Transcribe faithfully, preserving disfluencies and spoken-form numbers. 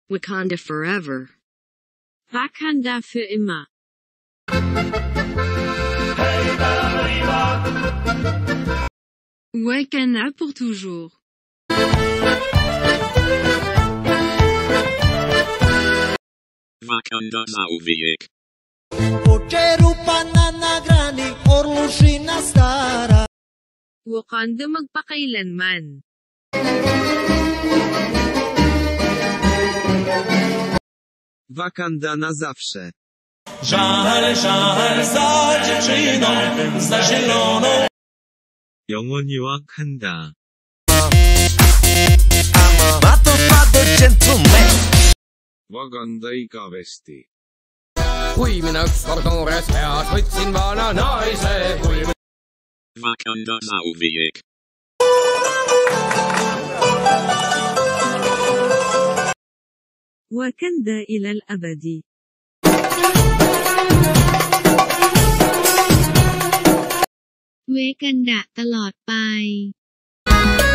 Wakanda forever. Wakanda für immer. Wakanda pour toujours. Wakanda zauvijek. Očerupa na nagrani, Orlušina stara. Wakanda magpakailanman. Wakanda na zawsze. Żal, żal za dziewczyną, za zieloną. 영원히 와칸다. Mato fatto gentleman. Wakanda igavesti. kui mina ükskord noores peas võtsin vana naise, kui Wakanda zauvijek. Wakanda إلى الأبد. Wakanda ตลอดไป